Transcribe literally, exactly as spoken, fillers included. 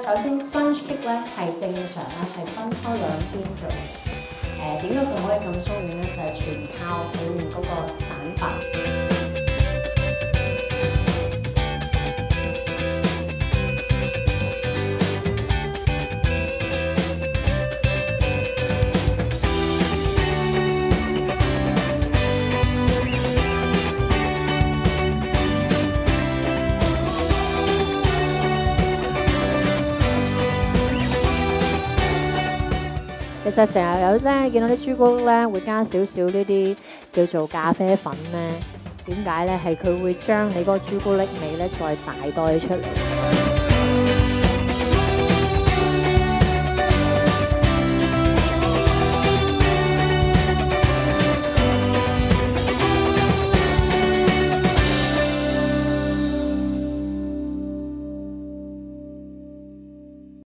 首先 sponge cake 咧係正常咧係分開兩邊做嘅。誒點解佢可以咁鬆軟咧？就係、是、全靠裡面嗰個蛋白。其實成日有咧見到啲朱古力咧會加少少呢啲叫做咖啡粉咧，點解咧？係佢會將你嗰個朱古力味咧再大多啲出嚟。